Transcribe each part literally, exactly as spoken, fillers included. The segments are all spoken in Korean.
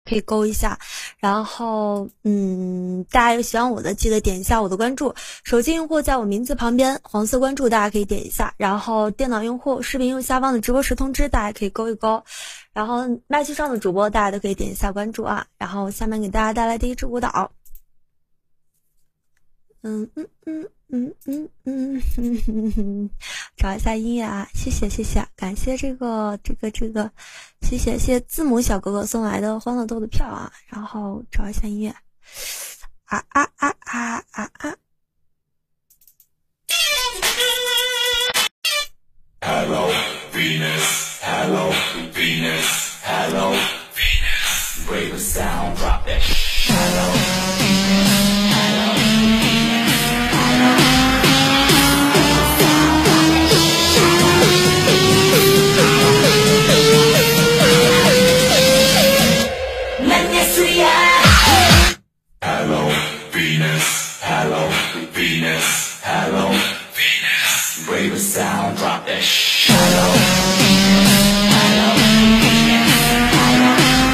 可以勾一下。然后嗯，大家有喜欢我的记得点一下我的关注，手机用户在我名字旁边黄色关注大家可以点一下，然后电脑用户视频右下方的直播时通知大家可以勾一勾，然后麦序上的主播大家都可以点一下关注啊。然后下面给大家带来第一支舞蹈，嗯嗯嗯嗯嗯嗯嗯嗯，找一下音乐啊，谢谢谢谢，感谢这个这个这个，谢谢谢谢字母小哥哥送来的欢乐豆的票啊，然后找一下音乐，啊啊啊啊啊啊 ！Hello Venus, Hello Venus, Hello Venus, Brave sound, drop that. Hello. Hello Venus, Hello Venus, Hello Venus, Brave sound, drop that. Hello, Hello Venus, Hello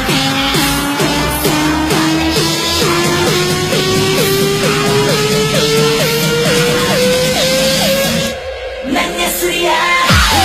Venus, 난 예술이야.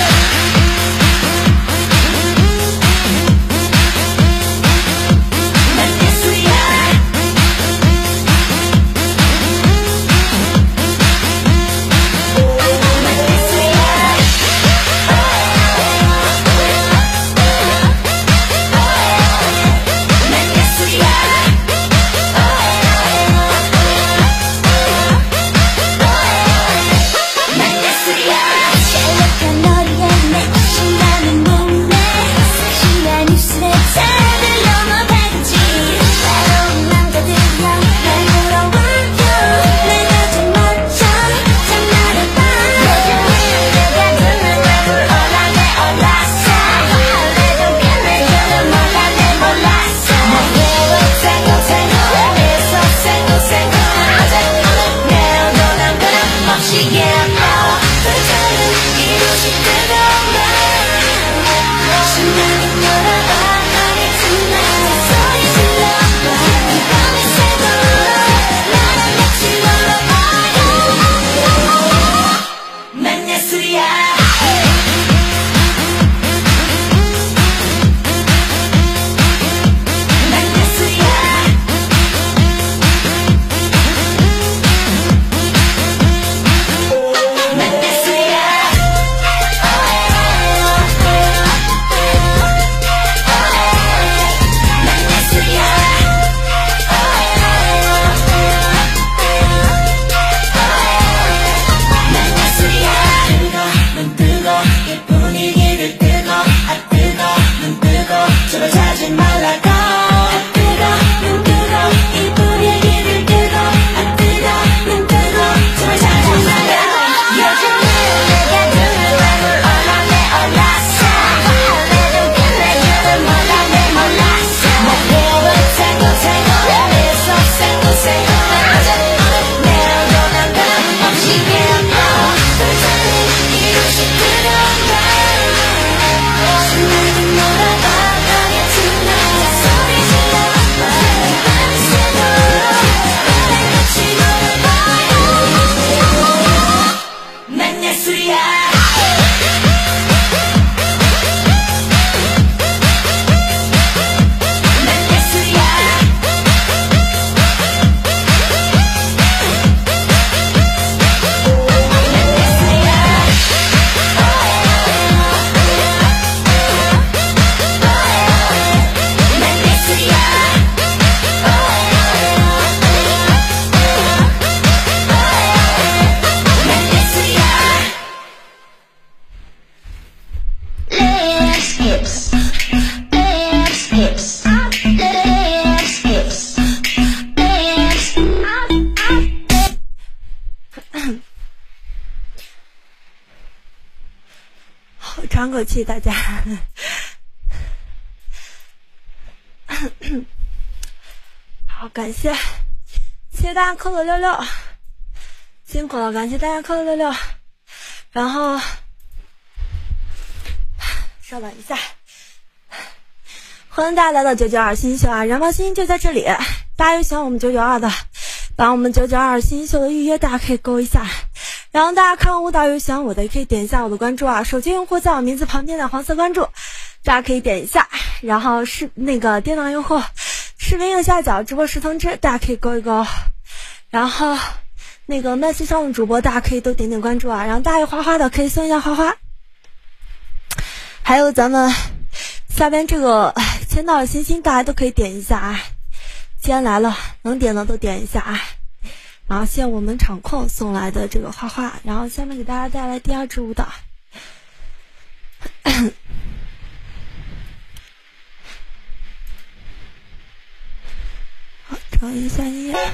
喘口气，大家。好，感谢，谢谢大家扣了六六，辛苦了，感谢大家扣了六六。然后，稍等一下， 欢迎大家来到九九二新秀啊，燃爆新就在这里。大家有喜欢我们九九二的，把我们九九二新秀的预约大家可以勾一下。然后大家看完舞蹈有喜欢我的，也可以点一下我的关注啊。手机用户在我名字旁边的黄色关注，大家可以点一下。然后是那个电脑用户，视频右下角直播时通知，大家可以勾一勾。然后那个麦穗上的主播，大家可以都点点关注啊。然后大家有花花的可以送一下花花。还有咱们下边这个签到的星星，大家都可以点一下啊。既然来了，能点的都点一下啊。然后谢谢我们场控送来的这个花花，然后下面给大家带来第二支舞蹈。好，调一下音乐。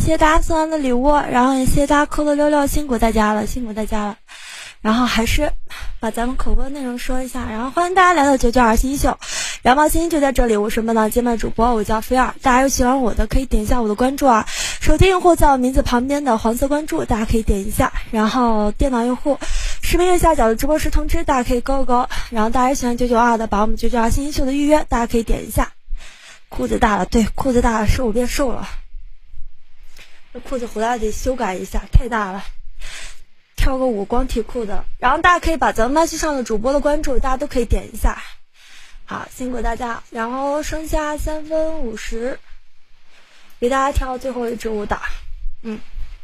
谢谢大家送来的礼物，然后也谢谢大家扣的六六，辛苦大家了，辛苦大家了。然后还是把咱们口播内容说一下，然后欢迎大家来到九九二新一秀，羊毛新就在这里，我是本档接麦主播，我叫菲尔，大家有喜欢我的可以点一下我的关注啊，手机用户在我名字旁边的黄色关注，大家可以点一下，然后电脑用户视频右下角的直播时通知，大家可以勾一勾，然后大家喜欢九九二的，把我们九九二新一秀的预约，大家可以点一下。裤子大了，对，裤子大了，是我变瘦了，这裤子回来得修改一下，太大了。跳个舞光体裤的，然后大家可以把咱们麦序上的主播的关注，大家都可以点一下。好，辛苦大家，然后剩下三分五十，给大家跳最后一支舞蹈。嗯，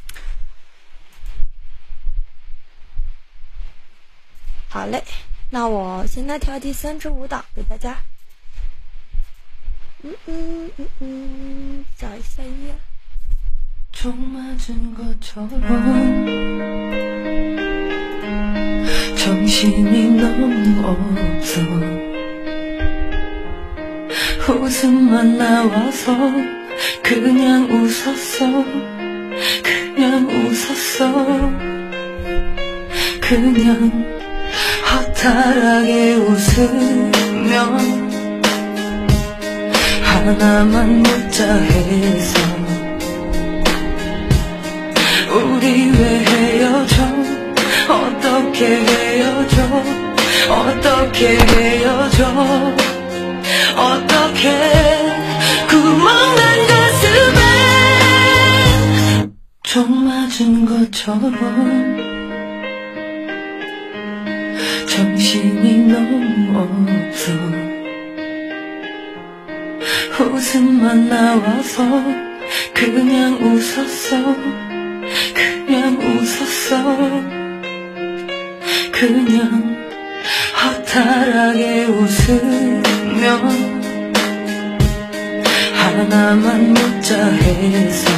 好嘞，那我现在跳第三支舞蹈给大家。嗯嗯嗯嗯，找一下音乐。 총 맞은 것처럼 정신이 너무 없어 웃음만 나와서 그냥 웃었어 그냥 웃었어 그냥 허탈하게 웃으며 하나만 묻자 해서 우리 왜 헤어져 어떻게 헤어져 어떻게 헤어져 어떻게 구멍난 가슴에 총 맞은 것처럼 정신이 너무 없어 웃음만 나와서 그냥 웃었어 그냥 웃었어 그냥 허탈하게 웃으며 하나만 묻자 해서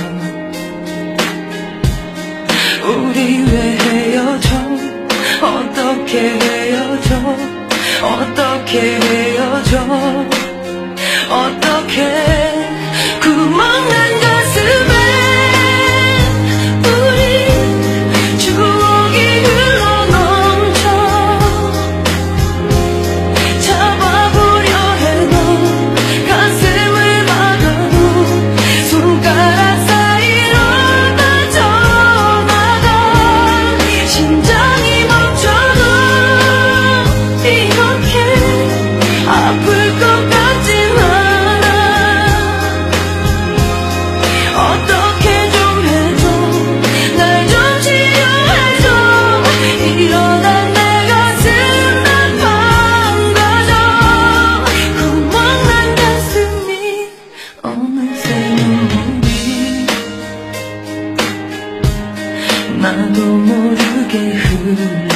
우리 왜 헤어져 어떻게 헤어져 어떻게 헤어져 어떻게 구멍난 가슴에 나도 모르게 흘러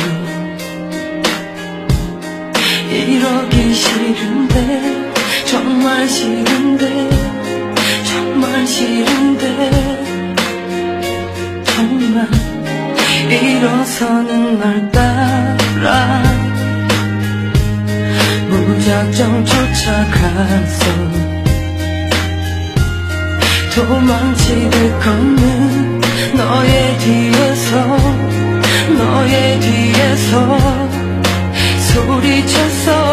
이러기 싫은데 정말 싫은데 정말 싫은데 정말 일어서는 널 따라 무작정 쫓아가서 도망치듯 걷는 너의 뒤에서 너의 뒤에서 소리쳤어